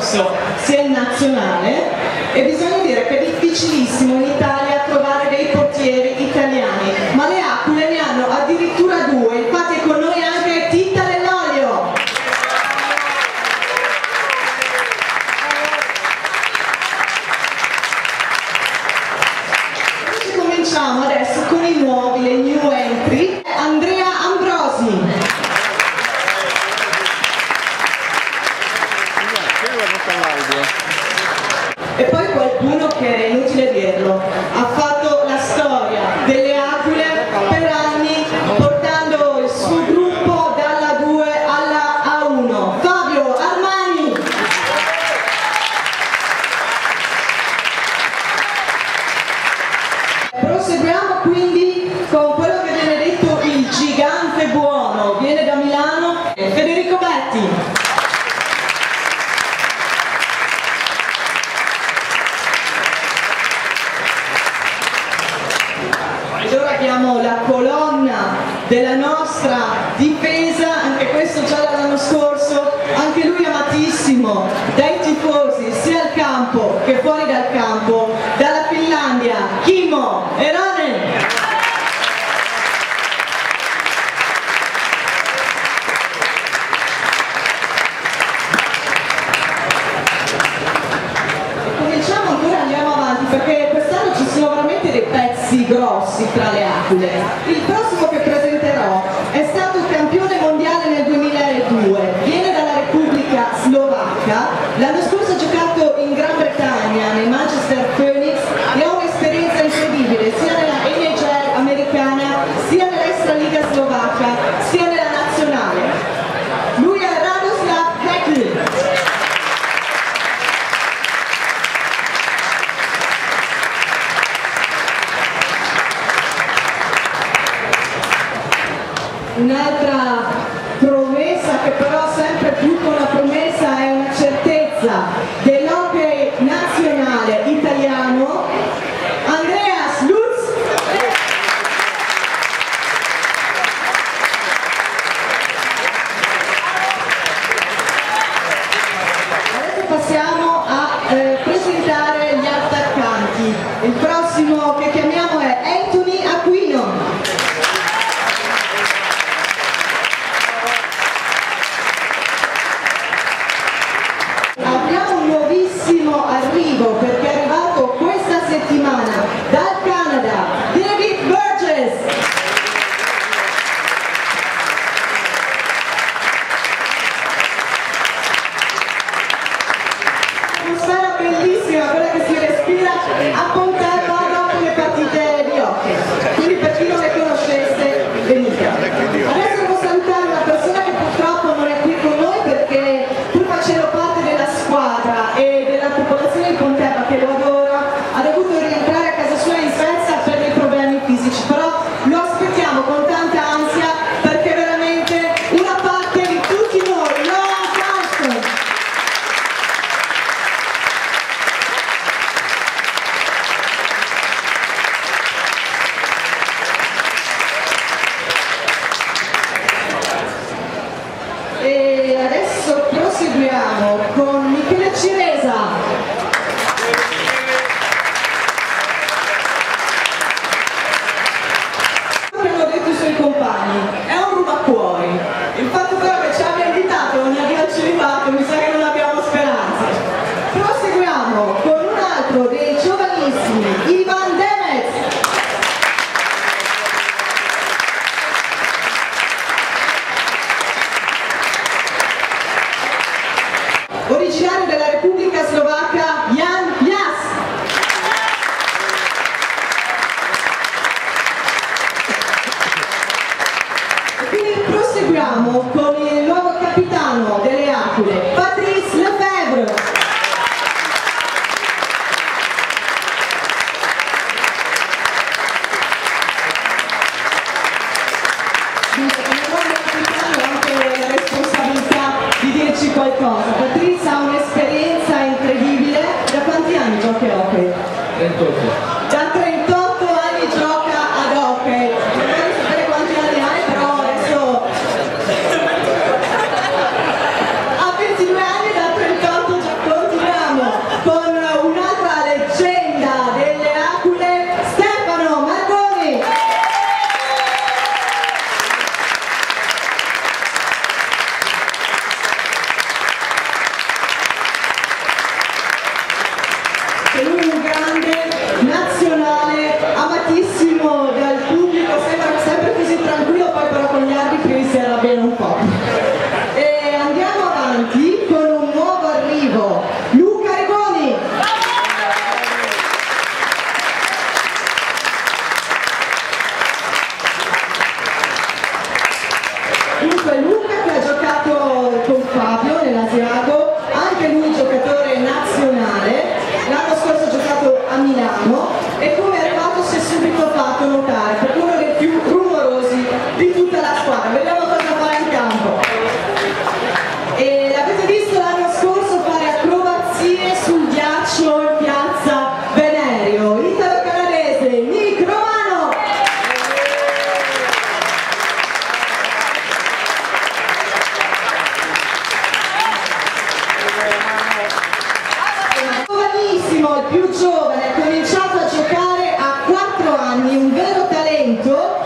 concorso sia in nazionale, e bisogna dire che è difficilissimo in Italia trovare dei portieri italiani, ma le Aquile ne hanno addirittura due. Infatti è con noi anche Titta Dell'Olio. Cominciamo adesso con i nuovi, le new entry. Andrea Ambrosi. E poi qualcuno che è inutile dirlo, ha fatto la storia delle Aquile per anni, portando il suo gruppo dalla 2 alla A1. Fabio Armani. Proseguiamo quindi con quello che viene detto il gigante buono, viene da Milano, Federico Betti. Ed ora abbiamo la colonna della nostra difesa, anche questo già dall'anno scorso, anche lui amatissimo dai tifosi sia al campo che fuori dal campo, dalla Finlandia, Kimmo Eronen. Cominciamo ancora, andiamo avanti perché quest'anno ci sono veramente dei pezzi grossi tra le Aquile. Il prossimo che presenterò è stato campione mondiale nel 2002, viene dalla Repubblica Slovacca, l'anno scorso ha giocato in Gran Bretagna, nei Manchester Phoenix, e ha un'esperienza incredibile sia nella NHL americana, sia nell'Extraliga slovacca, sia nella nazionale. Lui è Radoslav Hekl. Un'altra promessa, che però sempre più con la promessa è una certezza, dell'hockey nazionale italiano, Andreas Lutz. Adesso passiamo a presentare gli attaccanti. Il prossimo che chiamiamo è Anthony Aquino. Arrivo perché è arrivato questa settimana dal Canada, David Burgess. Atmosfera bellissima, quella che si respira a Pontello dopo le partite di hockey, quindi per chi non le conoscesse venite. Adesso devo salutare una persona che purtroppo non è qui con noi perché pur facendo parte della squadra e della popolazione di Ponterra, che lo adora, ha dovuto rientrare a casa sua in Svezia per dei problemi fisici, però lo aspettiamo con tanta ansia perché è veramente una parte di tutti noi. Noah Franson. E adesso proseguiamo con Michele Ciresa. Come hanno detto i suoi compagni, è un rubacuori. Il fatto però che ci abbia invitato non arriva al celibato, mi sa che non abbiamo speranze. Proseguiamo con un altro dei giovanissimi, Ivan Demets. Originario della Repubblica Slovacca, Jan Jas. Quindi proseguiamo con il nuovo capitano delle Aquile, Patrice Lefebvre. Come nuovo capitano ho anche la responsabilità di dirci qualcosa. Patrice ha un'esperienza incredibile. Da quanti anni giochi a hockey? 38. Da 38 anni gioca ad hockey. Non voglio sapere quanti anni hai, però adesso ha 22 anni, da 38 gioca amatissimo dal pubblico, sembra sempre così tranquillo, poi però con gli arbitri si arrabbiano un po'. E andiamo avanti con un nuovo arrivo, Luca Rigoni. Dunque Luca che ha giocato con Fabio nell'Asiago, anche lui giocatore nazionale, l'anno scorso ha giocato a Milano e come è arrivato si è subito fatto notare per uno dei più rumorosi di tutta la squadra. Vediamo cosa farà in campo. E l'avete visto l'anno scorso fare acrobazie sul ghiaccio in piazza Venerio, italo-canadese Nick Romano. Giovanissimo, il più giovane, ha cominciato a giocare a 4 anni, un vero talento.